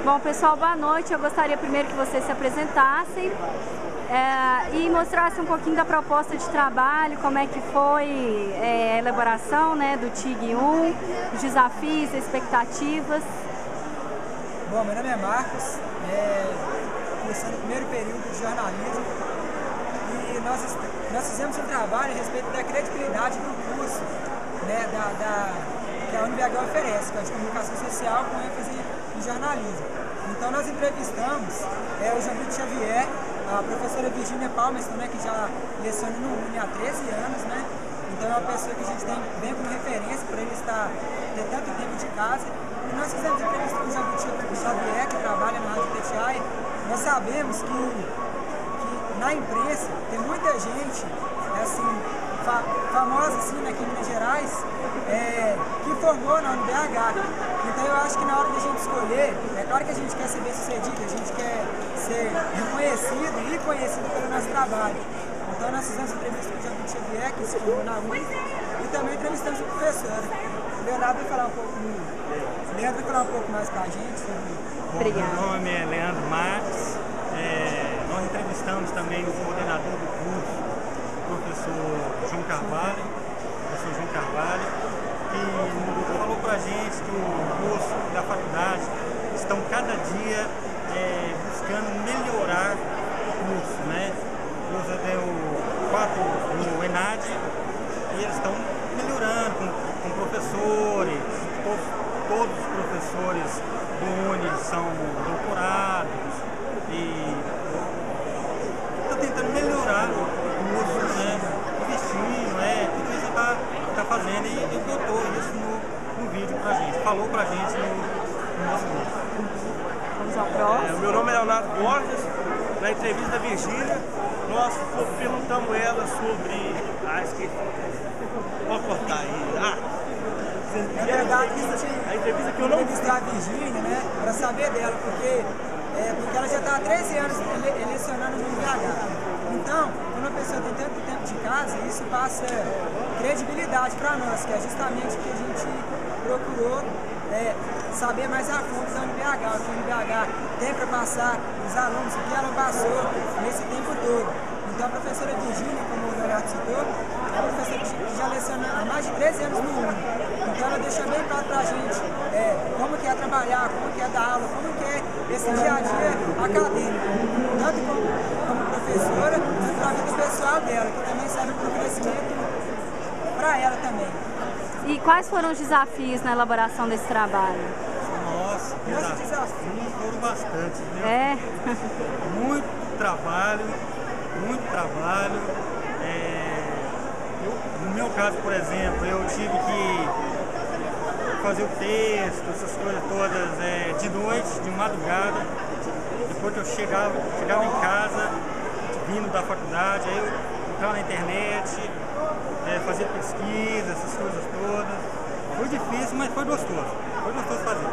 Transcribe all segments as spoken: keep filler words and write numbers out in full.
Bom, pessoal, boa noite. Eu gostaria primeiro que vocês se apresentassem é, e mostrassem um pouquinho da proposta de trabalho, como é que foi é, a elaboração, né, do T I G I, os desafios, expectativas. Bom, meu nome é Marcos, é, cursando o primeiro período de jornalismo e nós, nós fizemos um trabalho a respeito da credibilidade do curso, né, da, da, que a U N B H oferece, que é de comunicação social com ênfase em jornalismo. Então nós entrevistamos é, o Grupo Xavier, a professora Virginia Palmas, né, que já leciona no U N há treze anos, né? Então é uma pessoa que a gente tem bem como referência por ele estar ter tanto tempo de casa. E nós fizemos entrevista com o Grupo Xavier, que trabalha na rádio T I I. Nós sabemos que, que na imprensa tem muita gente assim, fa famosa assim, né, aqui em Minas Gerais, é, que formou na U N B H. Então eu acho que na hora de a gente escolher, é claro que a gente quer ser bem sucedido, a gente quer ser reconhecido e conhecido pelo nosso trabalho. Então nós fizemos entrevista com o Grupo Xavier, que se formou na U N, e também entrevistamos a professora. O Leonardo vai falar um pouco, Leandro vai falar um pouco mais para a gente sobre... Obrigada. Meu nome é Leandro Marques, é, nós entrevistamos também o coordenador do curso, o professor João Carvalho, professor João Carvalho, que falou para a gente que o curso da faculdade estão cada dia é, buscando melhorar o curso, né? O curso deu quatro no ENAD e eles estão melhorando com, com professores, todos, todos os professores do U N são doutorados e está tentando melhorar o curso, né? Investindo, né? Tudo isso está tá fazendo e ele botou isso no, no vídeo pra gente, falou pra gente no, no nosso curso. Vamos ao próximo. É, meu nome é Leonardo Borges. Na entrevista da Virgínia, nós perguntamos a ela sobre... Ah, esqueci. Pode cortar aí. Ah, Na verdade, a entrevista que eu não entrevistar a Virgínia, né, para saber dela, porque, é, porque ela já está há treze anos ele, lecionando no U N B H. Então, quando uma pessoa tem tanto tempo de casa, isso passa credibilidade para nós, que é justamente o que a gente procurou é, saber mais a fundo da U N B H, o que a U N B H tem para passar os alunos, o que ela passou nesse tempo todo. Então, a professora Virgínia, como o Leonardo citou, é uma professora que já leciona há mais de treze anos no U N. Então, ela deixa bem claro para a gente é, como que é trabalhar, como que é dar aula, como que é esse dia a dia acadêmico, tanto como, como professora, quanto para a vida pessoal dela, que também serve para o crescimento para ela também. E quais foram os desafios na elaboração desse trabalho? Nossa, Nossos desafios foram bastante, viu? É? Muito trabalho, muito trabalho. É, eu, no meu caso, por exemplo, eu tive que fazer o texto, essas coisas todas é, de noite, de madrugada. Depois que eu chegava, chegava em casa, vindo da faculdade, aí eu entrava na internet, é, fazia pesquisa, essas coisas todas. Foi difícil, mas foi gostoso. Foi gostoso fazer.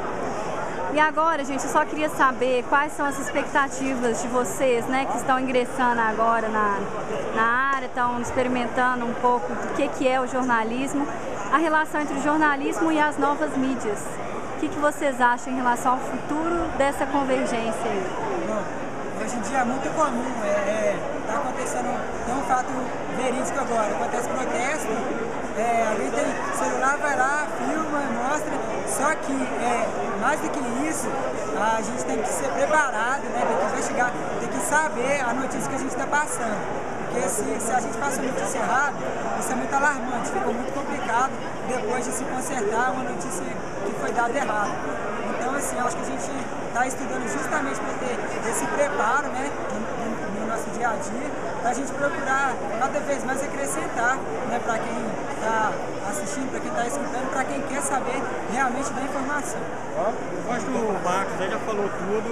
E agora, gente, eu só queria saber quais são as expectativas de vocês, né, que estão ingressando agora na, na área, estão experimentando um pouco do que, que é o jornalismo, a relação entre o jornalismo e as novas mídias. O que, que vocês acham em relação ao futuro dessa convergência aí? Bom, hoje em dia é muito comum, está é, é, acontecendo, tem um fato verídico agora, acontece protesto, é, alguém tem celular, vai lá, filma, mostra, só que é, mais do que isso, a gente tem que ser preparado, né, tem que investigar, tem que saber a notícia que a gente está passando. Porque se, se a gente passa a notícia errada, isso é muito alarmante, fica muito complicado depois de se consertar uma notícia que foi dada errada. Então, assim, eu acho que a gente está estudando justamente para ter esse preparo, né, no, no nosso dia a dia, para a gente procurar cada vez mais acrescentar, né, para quem está assistindo, para quem está escutando, para quem quer saber realmente da informação. Eu acho que o Marcos aí já falou tudo,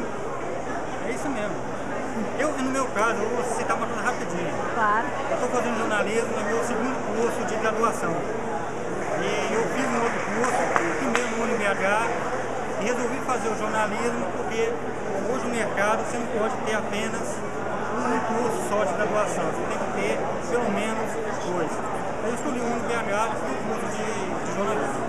é isso mesmo. Eu, no meu caso, eu vou citar uma coisa rapidinho. Claro. Eu estou fazendo jornalismo no meu segundo curso de graduação. E eu fiz um outro curso, primeiro no U N B H, e resolvi fazer o jornalismo porque hoje no mercado você não pode ter apenas um curso só de graduação, você tem que ter pelo menos dois. Eu escolhi o U N B H, fiz o curso de, de jornalismo.